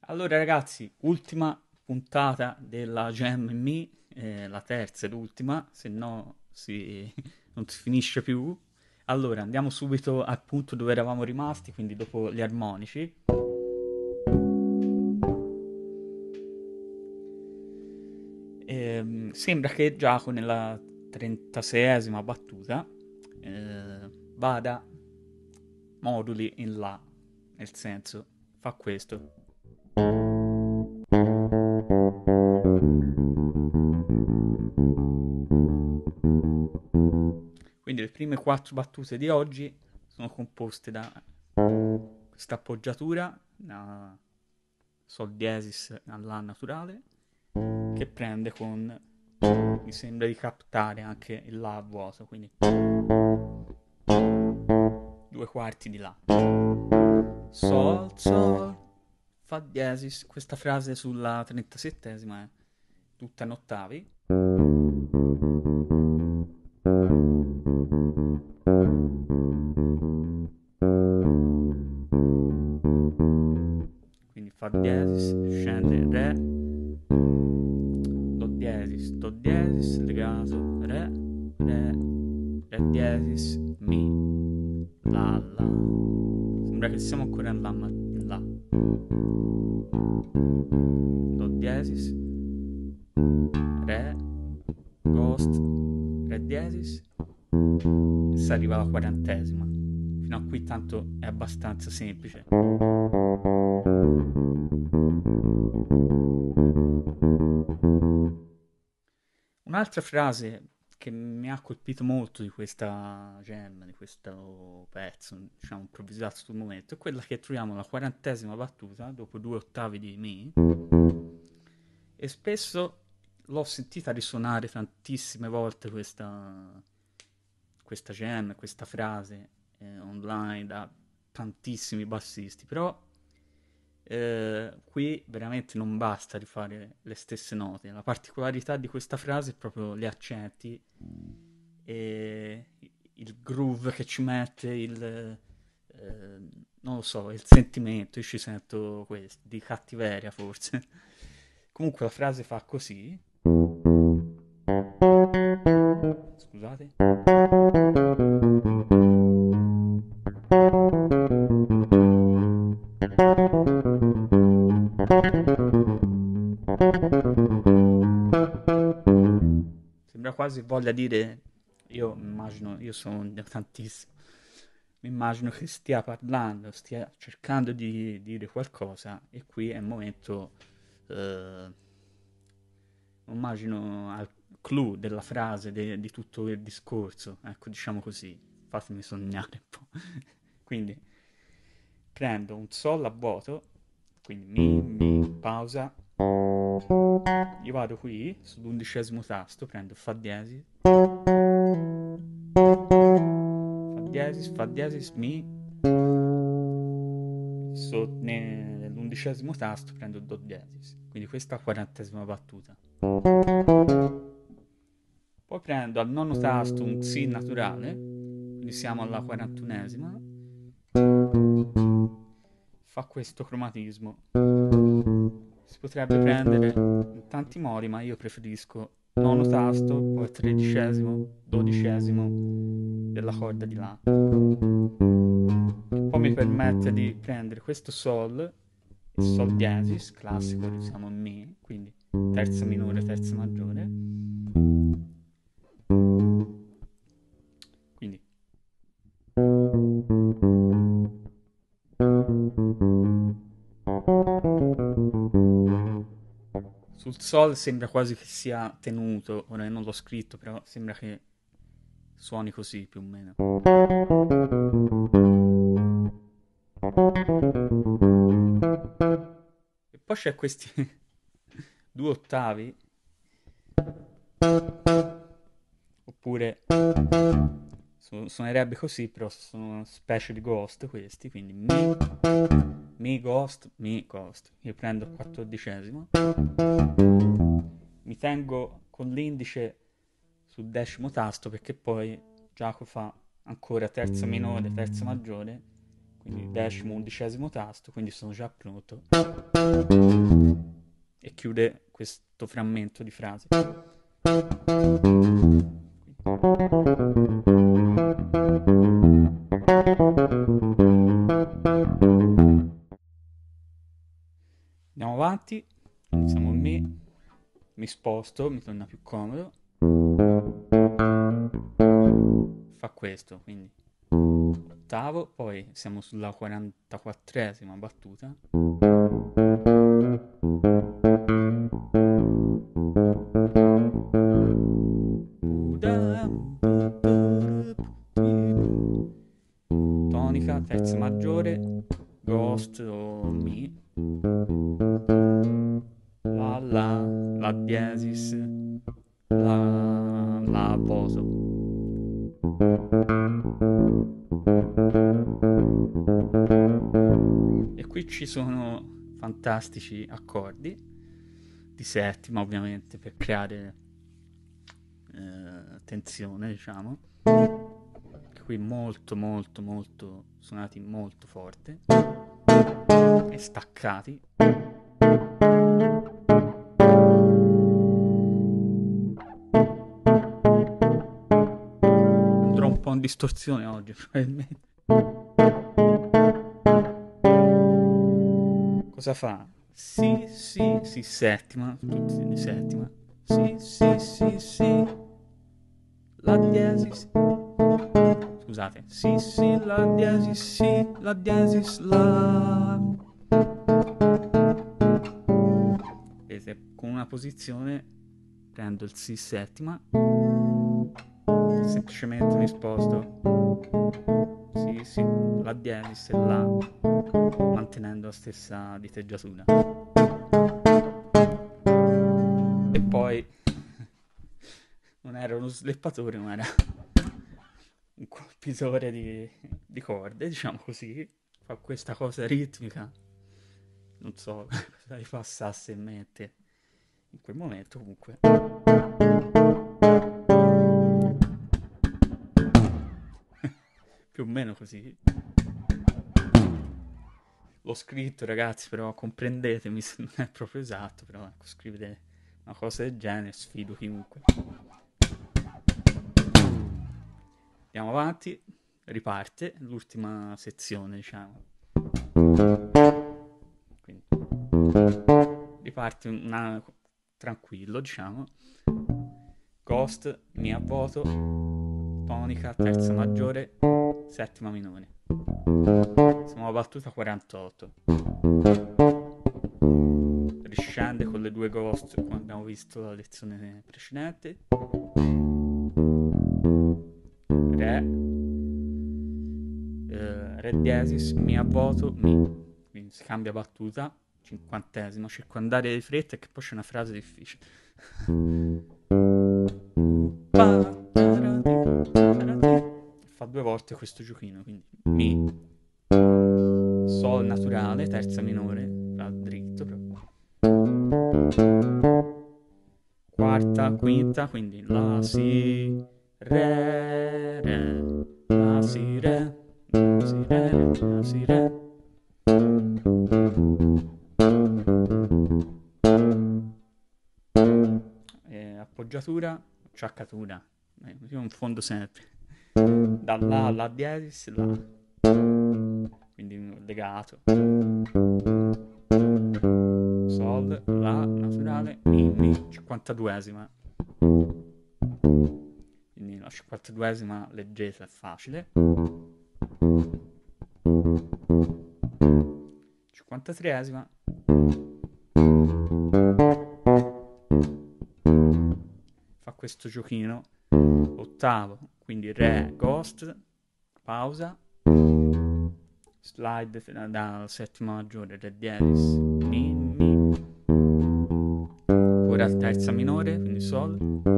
Allora ragazzi, ultima puntata della Gem in Me, la terza ed ultima, se no non si finisce più. Allora, andiamo subito al punto dove eravamo rimasti, quindi dopo gli armonici. Sembra che Giacomo nella 36esima battuta vada moduli in La, nel senso, fa questo. Quindi le prime quattro battute di oggi sono composte da questa appoggiatura, da Sol diesis alla naturale, che prende con, mi sembra di captare anche il La a vuoto, quindi due quarti di La. Sol, Sol, Fa diesis, questa frase sulla 37esima è tutta in ottavi. Quindi Fa diesis, scende Re, Do diesis, legato, Re diesis, Mi, La. Sembra che siamo ancora in La, ma in La. Do diesis, Re, Ghost, Re diesis, e si arriva alla quarantesima. Fino a qui tanto è abbastanza semplice. Un'altra frase che mi ha colpito molto di questa jam, di questo pezzo, diciamo, improvvisato sul momento, è quella che troviamo alla quarantesima battuta, dopo due ottavi di Mi, e spesso l'ho sentita risuonare tantissime volte questa jam, questa frase online da tantissimi bassisti, però qui veramente non basta rifare le stesse note. La particolarità di questa frase è proprio gli accenti e il groove che ci mette, non lo so, il sentimento. Io ci sento questo, di cattiveria forse. Comunque la frase fa così. Scusate. Sembra quasi voglia dire, io immagino, io sono tantissimo, mi immagino che stia parlando, stia cercando di dire qualcosa e qui è il momento, eh, immagino al clou della frase, di tutto il discorso, ecco diciamo così, fatemi sognare un po'. Quindi prendo un sol a vuoto, quindi mi, pausa, io vado qui sull'undicesimo tasto, prendo Fa diesis, Mi, nell'undicesimo tasto prendo Do diesis, quindi questa è la quarantesima battuta. Poi prendo al nono tasto un Si naturale, quindi siamo alla quarantunesima, fa questo cromatismo. Si potrebbe prendere in tanti modi, ma io preferisco nono tasto, poi tredicesimo, dodicesimo della corda di La. Che poi mi permette di prendere questo Sol, il Sol diesis, classico, siamo in Mi, quindi terza minore, terza maggiore. Quindi sul Sol sembra quasi che sia tenuto, ora io non l'ho scritto, però sembra che suoni così più o meno. E poi c'è questi due ottavi, oppure suonerebbe così, però sono una specie di ghost questi, quindi Mi, Ghost, Mi, Ghost. Io prendo il quattordicesimo, mi tengo con l'indice sul decimo tasto perché poi Giacomo fa ancora terza minore, terza maggiore, quindi decimo, undicesimo tasto, quindi sono già pronto. E chiude questo frammento di frase. Andiamo avanti, iniziamo il mi sposto, mi torna più comodo. Fa questo, quindi ottavo, poi siamo sulla 44esima battuta. Tonica, terza maggiore, Ghost o Mi, La diesis, La poso. E qui ci sono fantastici accordi di settima, ovviamente, per creare tensione, diciamo. Qui molto molto molto suonati molto forte e staccati. Andrò un po' in distorsione oggi, probabilmente. Cosa fa? Si, si, si, settima, tutti di settima. Si, si, si, si, La diesis. Scusate, si, si, La diesis, si, La diesis, La. Vedete, con una posizione prendo il Si settima, semplicemente mi sposto Si, si, La diesis e La, mantenendo la stessa diteggiatura. E poi non era uno sleppatore, ma era un colpitore di corde, diciamo così. Fa questa cosa ritmica. Non so cosa gli passasse in mente in quel momento, comunque. Più o meno così. L'ho scritto, ragazzi, però comprendetemi se non è proprio esatto, però ecco, scrivere una cosa del genere, sfido chiunque. Andiamo avanti, riparte l'ultima sezione, diciamo. Quindi riparte tranquillo, diciamo. Ghost, Mi a vuoto, tonica, terza maggiore, settima minore. Siamo alla battuta 48. Riscende con le due Ghost, come abbiamo visto la lezione precedente. Re diesis, Mi a vuoto, Mi. Quindi si cambia battuta, cinquantesima, circondare di fretta e che poi c'è una frase difficile. Fa due volte questo giochino, quindi Mi, Sol naturale, terza minore, va dritto proprio. Quarta, quinta, quindi La, Si, Re, Re, La, Si, Re, La, Si, Re, La, Si, Re. Appoggiatura, acciaccatura, io in fondo sempre, da La alla diesis, La, quindi legato, Sol, La, naturale, Mi, 52esima, quindi la 52esima leggesa è facile, 53esima, fa questo giochino, ottavo, quindi Re, Ghost, pausa, slide dal settimo maggiore, Re diesis, Mi, Mi, ora terza minore, quindi Sol,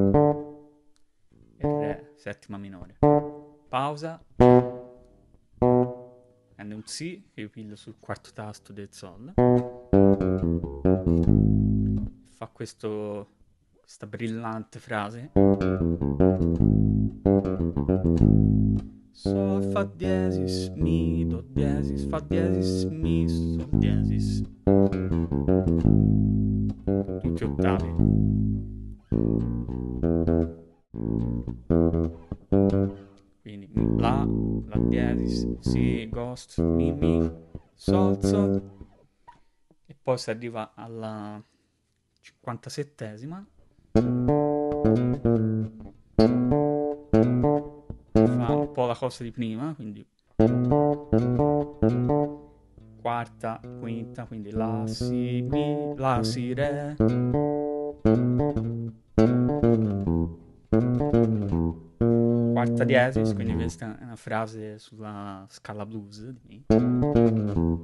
e Re, settima minore, pausa, prende un Si, che io piglio sul quarto tasto del Sol, fa questa brillante frase, Sol, fa diesis, mi, do diesis, fa diesis, mi, sol diesis. Tutti ottavi. Quindi la diesis, si, ghost, mi, sol, sol. E poi si arriva alla 57esima. Fa un po' la cosa di prima, quindi quarta, quinta, quindi la, si, mi, la, si, re. Quarta diesis, quindi questa è una frase sulla scala blues di me.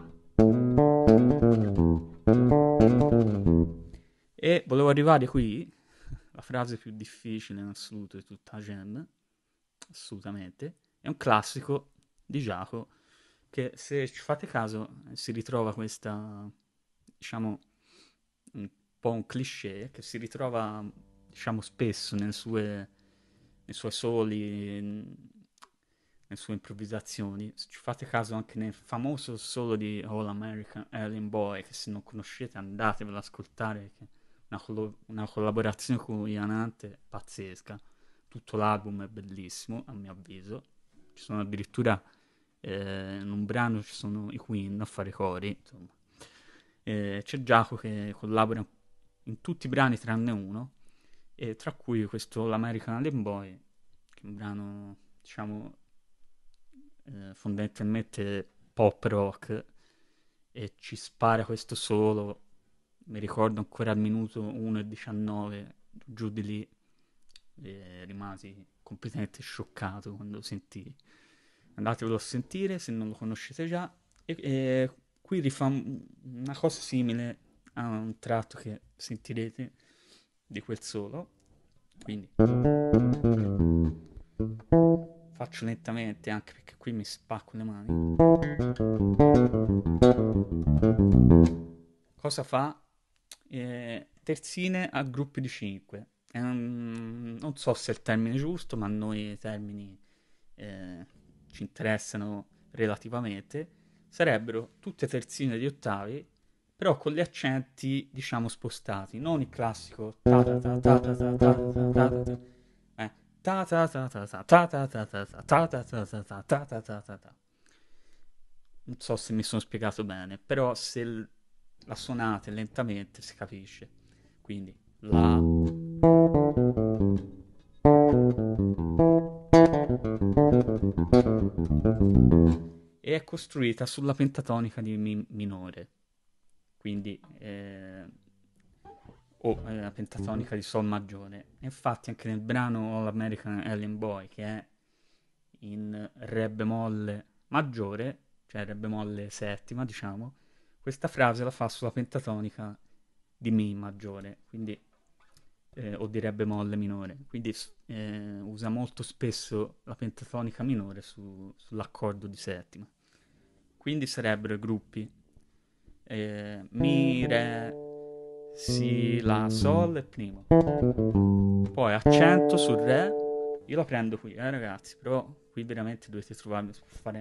E volevo arrivare qui, la frase più difficile in assoluto di tutta la jam, assolutamente, è un classico di Giacomo che, se ci fate caso, si ritrova questa, diciamo, un po' un cliché che si ritrova, diciamo, spesso nei suoi soli, nelle sue improvvisazioni. Se ci fate caso anche nel famoso solo di All American Alien Boy, che se non conoscete andatevelo ad ascoltare, che è una collaborazione con Ian Hunt pazzesca. Tutto l'album è bellissimo, a mio avviso. Ci sono addirittura in un brano ci sono i Queen a fare cori, insomma. C'è Giacomo che collabora in tutti i brani tranne uno, e tra cui questo L'American Alien Boy, che è un brano, diciamo, fondamentalmente pop rock, e ci spara questo solo. Mi ricordo ancora al minuto 1:19, giù di lì, e rimasi completamente scioccato quando lo sentii. Andatevelo a sentire se non lo conoscete già. E qui rifà una cosa simile a un tratto che sentirete di quel solo. Quindi faccio lentamente, anche perché qui mi spacco le mani. Cosa fa? Terzine a gruppi di 5. Non so se è il termine giusto, ma a noi i termini ci interessano relativamente. Sarebbero tutte terzine di ottavi, però con gli accenti, diciamo, spostati, non il classico ta ta ta ta ta ta ta ta ta ta, ta ta ta ta ta ta ta ta ta ta ta ta ta ta ta ta ta ta ta. Non so se mi sono spiegato bene, però se la suonate lentamente si capisce. Quindi la, e è costruita sulla pentatonica di Mi minore, quindi o la pentatonica di Sol maggiore. E infatti anche nel brano All American Alien Boy, che è in Re bemolle maggiore, cioè Re bemolle settima, diciamo, questa frase la fa sulla pentatonica di Mi maggiore, quindi o di Re bemolle minore, quindi usa molto spesso la pentatonica minore sull'accordo di settima. Quindi sarebbero i gruppi Mi, Re, Si, La, Sol e primo. Poi accento sul Re, io la prendo qui, ragazzi, però qui veramente dovete trovarmi per fare.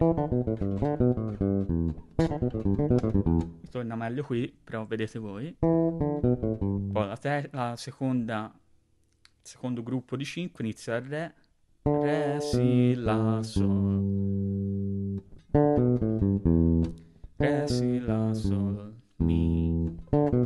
Mi torna meglio qui, però vedete voi. Poi la seconda, il secondo gruppo di 5 inizia da Re, Re, Si, La, Sol. Re, Si, La, Sol, Mi.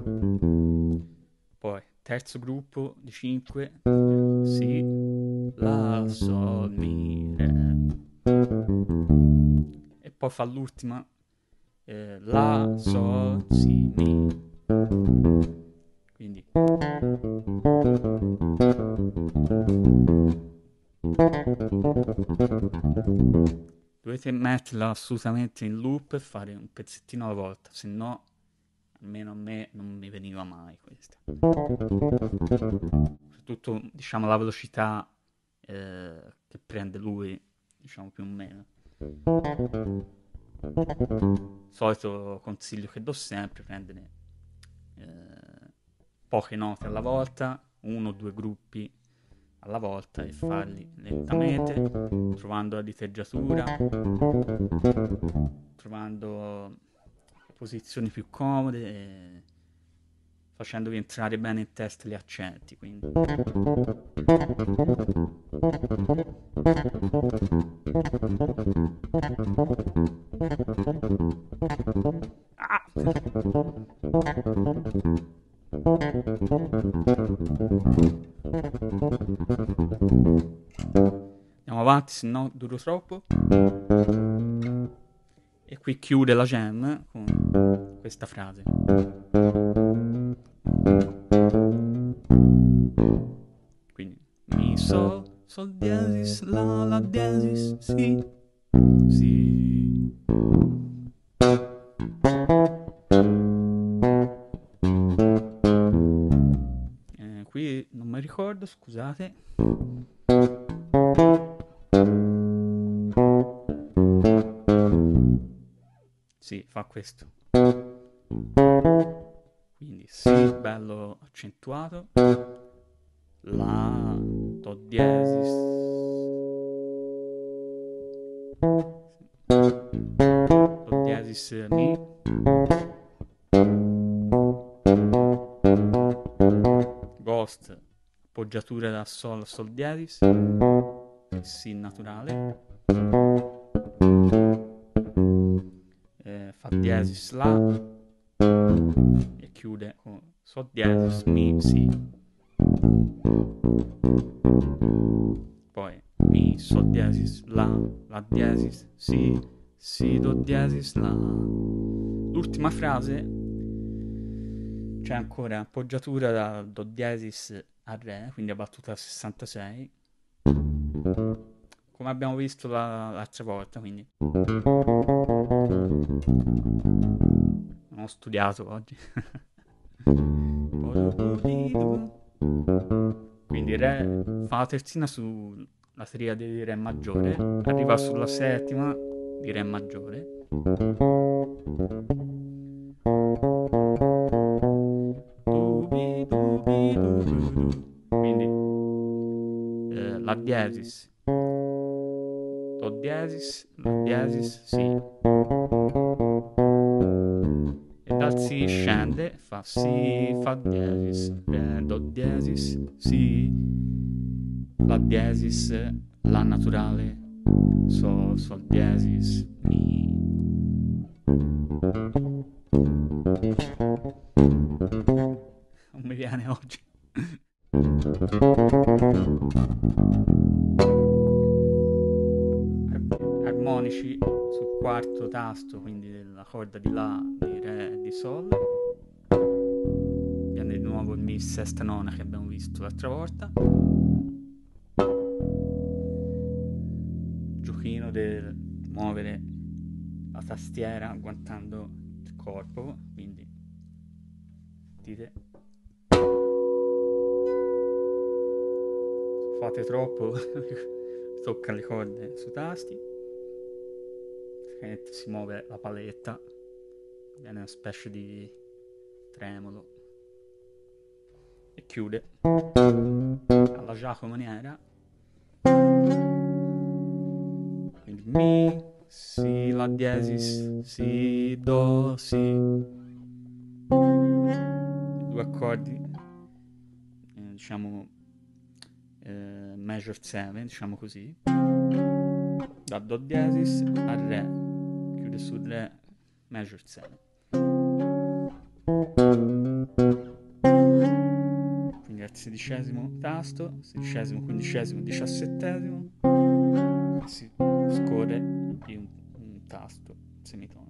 Poi terzo gruppo di 5, Si, La, Sol, Mi, Re. E poi fa l'ultima, La, Sol, Si, Mi. Quindi dovete metterla assolutamente in loop e fare un pezzettino alla volta, se no almeno a me non mi veniva mai questa. Soprattutto, diciamo, la velocità che prende lui, diciamo, più o meno. Solito consiglio che do sempre: prendere poche note alla volta, uno o due gruppi alla volta e farli lentamente, trovando la diteggiatura, trovando posizioni più comode e facendovi entrare bene in testa gli accenti, quindi. Ah! Andiamo avanti, se no duro troppo. E qui chiude la jam con questa frase. Quindi mi sol diesis, la diesis, si, si. Qui non mi ricordo, scusate. Sì, fa questo. Quindi si, bello accentuato. La, do diesis. Do diesis, mi. Ghost, appoggiatura da sol a sol diesis. Si naturale. Fa diesis la e chiude con sol diesis mi si. Poi mi sol diesis la diesis si do diesis la. L'ultima frase c'è ancora appoggiatura da do diesis a re, quindi a battuta 66, come abbiamo visto l'altra volta, quindi non ho studiato oggi. Quindi re fa la terzina sulla triade di re maggiore, arriva sulla settima di re maggiore. Quindi la diesis, do diesis, la diesis, si. E dal si scende, fa si, fa diesis, re, do diesis, si, la diesis, la naturale, sol, sol diesis, mi. Non mi viene oggi. Armonici sul quarto tasto, quindi della corda di la, di re e di sol. Viene di nuovo il mi sesta nona che abbiamo visto l'altra volta. Giochino del muovere la tastiera guantando il corpo, quindi dite. Fate troppo, tocca le corde sui tasti, si muove la paletta, viene una specie di tremolo e chiude alla Giacomo maniera. Quindi mi, si, la diesis, si, do, si. I due accordi, diciamo major 7, diciamo così, da do diesis a re, chiude sul re major 7. Quindi al sedicesimo tasto, sedicesimo, quindicesimo, diciassettesimo, si scorre di un tasto semitono.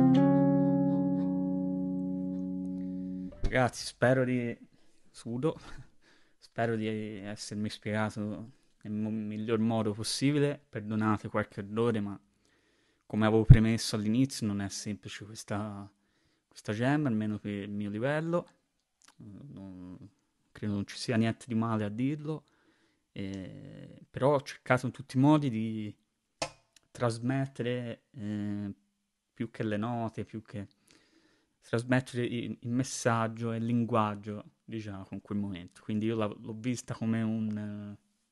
Ragazzi, spero di sudo. Spero di essermi spiegato nel miglior modo possibile. Perdonate qualche errore, ma come avevo premesso all'inizio non è semplice questa jam, almeno per il mio livello. Credo non ci sia niente di male a dirlo. Però ho cercato in tutti i modi di trasmettere più che le note, più che trasmettere il messaggio e il linguaggio di Giacomo in quel momento. Quindi io l'ho vista come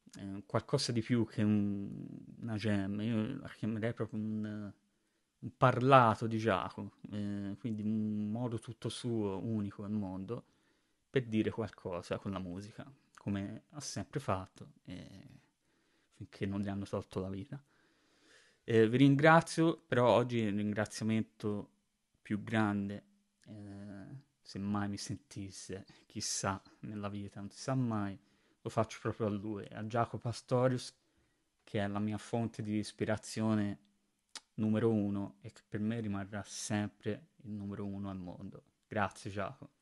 qualcosa di più che una jam, io la chiamerei proprio un parlato di Giacomo, quindi un modo tutto suo, unico al mondo, per dire qualcosa con la musica, come ha sempre fatto, finché non gli hanno tolto la vita. Vi ringrazio, però oggi il ringraziamento più grande, se mai mi sentisse, chissà, nella vita, non si sa mai, lo faccio proprio a lui, a Jaco Pastorius, che è la mia fonte di ispirazione numero uno e che per me rimarrà sempre il numero uno al mondo. Grazie, Giacomo.